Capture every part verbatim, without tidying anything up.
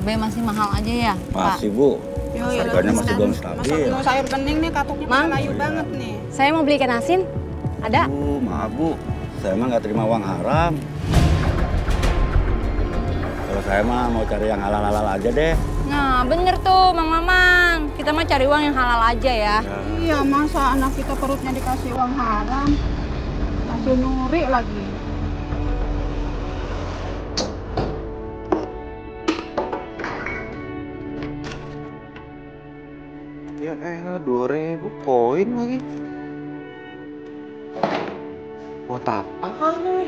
cabai masih mahal aja ya, Pak? Masih, Bu. Yo, Harganya masih belum stabil. Masuk sayur bening nih, katuknya Mang. layu banget nih. Saya mau beli ikan asin. Ada? Bu, maaf, Bu. Saya mah nggak terima uang haram. Kalau saya mah mau cari yang halal-halal aja deh. Nah, bener tuh, Mang Mamang. Kita mah cari uang yang halal aja ya. Iya, masa anak kita perutnya dikasih uang haram? Kasih nyuri lagi. Ya elah, dua ribu koin lagi. Buat apaan nih?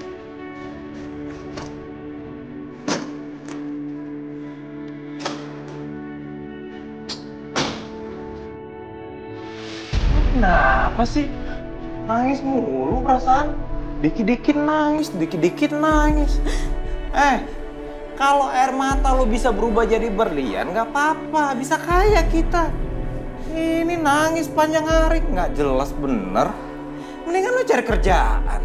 Kenapa sih? Nangis mulu perasaan. Dikit-dikit nangis, dikit-dikit nangis. Eh, kalau air mata lo bisa berubah jadi berlian, nggak apa-apa. Bisa kaya kita. Ini nangis panjang hari, nggak jelas bener. Mendingan lo cari kerjaan.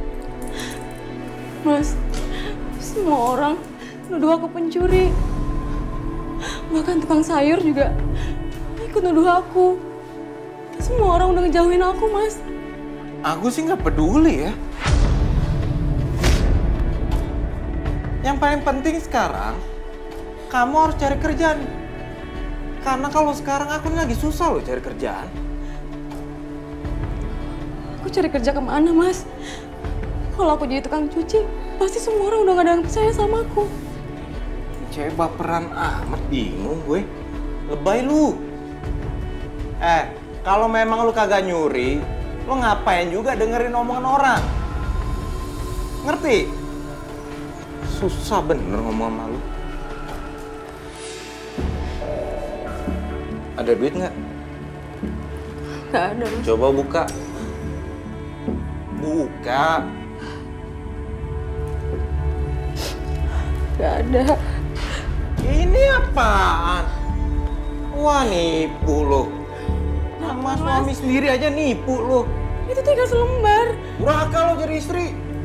Mas, semua orang nuduh aku pencuri. Bahkan tukang sayur juga ikut nuduh aku. Semua orang udah ngejauhin aku, Mas. Aku sih nggak peduli ya. Yang paling penting sekarang, kamu harus cari kerjaan. Karena kalau sekarang aku lagi susah loh cari kerjaan. Aku cari kerja kemana, Mas? Kalau aku jadi tukang cuci, pasti semua orang udah gak ada yang percaya sama aku. Cewek baperan amat, bingung gue. Lebay lu. Eh, kalau memang lu kagak nyuri, lu ngapain juga dengerin omongan orang? Ngerti? Susah bener ngomong sama lu. Ada duit nggak? Gak ada, Mas. Coba buka. Buka. Gak ada. Ini apaan? Wah, nipu lo. Sama suami sendiri aja nipu lo. Itu tinggal selembar. Durhaka lo jadi istri.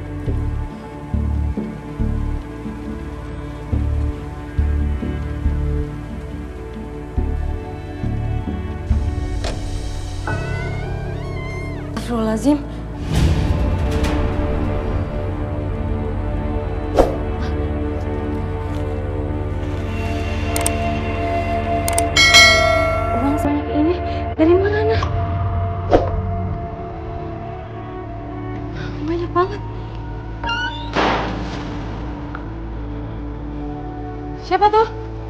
Astagfirullahaladzim. Uang sebanyak ini dari mana? Banyak banget. Siapa tuh?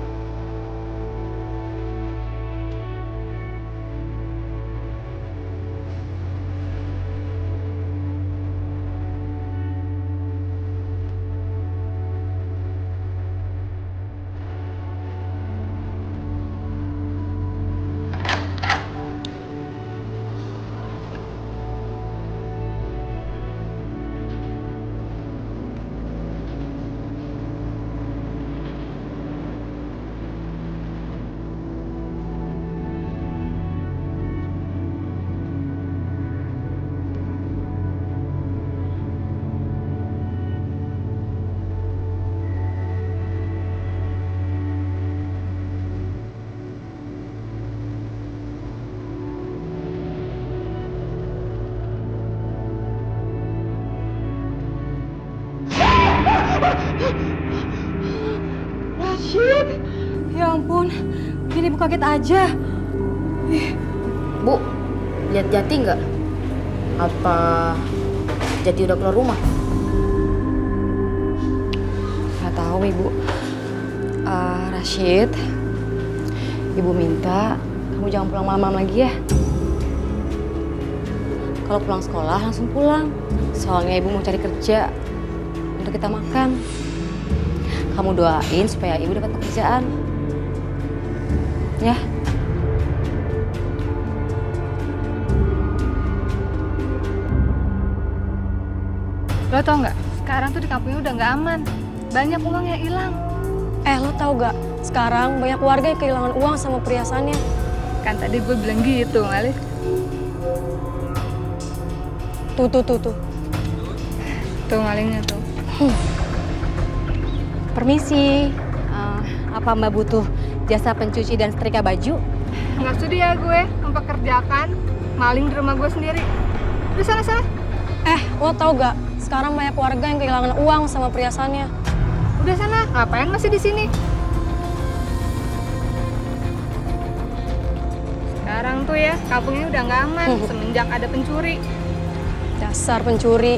Rashid! Ya ampun, bikin ibu kaget aja. Ih. Bu, lihat Jati nggak? Apa Jati udah keluar rumah? Nggak tahu, Ibu. Uh, Rashid, Ibu minta kamu jangan pulang malam-malam lagi ya. Kalau pulang sekolah langsung pulang. Soalnya Ibu mau cari kerja untuk kita makan. Kamu doain supaya Ibu dapat pekerjaan. Ya. Lo tau nggak? Sekarang tuh di kampung ini udah nggak aman. Banyak uang yang hilang. Eh, lo tau gak? Sekarang banyak warga yang kehilangan uang sama perhiasannya. Kan tadi gue bilang gitu, Malih. Tuh, tuh, tuh, tuh. Tuh malingnya tuh. Hmm. Permisi. Uh, Apa Mbak butuh jasa pencuci dan setrika baju? Nggak sudi ya gue mempekerjakan maling di rumah gue sendiri. Udah sana-sana. Eh, lo tau gak? Sekarang banyak warga yang kehilangan uang sama perhiasannya. Udah sana, ngapain masih di sini? Sekarang tuh ya, kampungnya udah nggak aman semenjak ada pencuri. Dasar pencuri.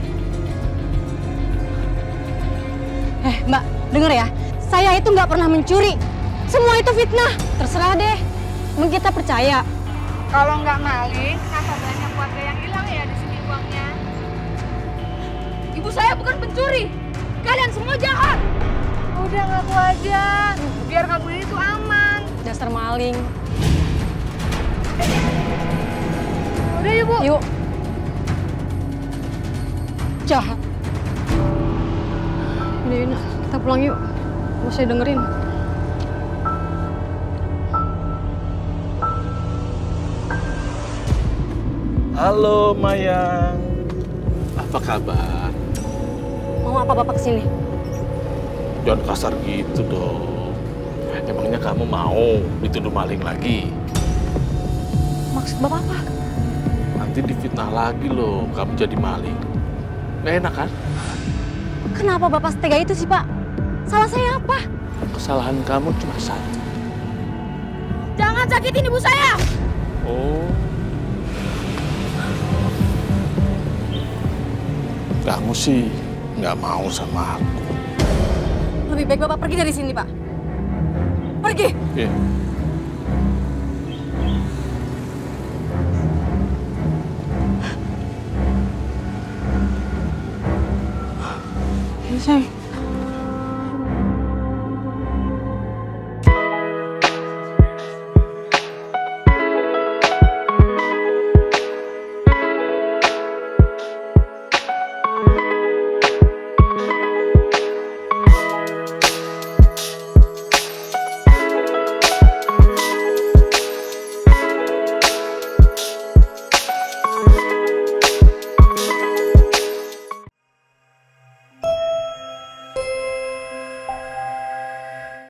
Eh Mbak, denger ya. Saya itu nggak pernah mencuri. Semua itu fitnah. Terserah deh. Emang kita percaya? Kalau nggak maling, kenapa banyak warga yang hilang ya di sini uangnya? Ibu saya bukan pencuri. Kalian semua jahat. Udah ngaku aja, biar kampung ini tuh aman. Dasar maling. Udah yuk, Bu. Yuk. Jahat. Udah, Yuna. Kita pulang yuk. Mau saya dengerin. Halo Mayang, apa kabar? Mau apa Bapak kesini? Jangan kasar gitu dong. Emangnya kamu mau dituduh maling lagi? Maksud Bapak apa? Nanti difitnah lagi loh, kamu jadi maling. Nggak enak kan? Kenapa Bapak setega itu sih Pak? Salah saya apa? Kesalahan kamu cuma satu. Jangan sakitin ibu saya. Oh. Kamu sih nggak mau sama aku. Lebih baik Bapak pergi dari sini Pak. Pergi. Iya.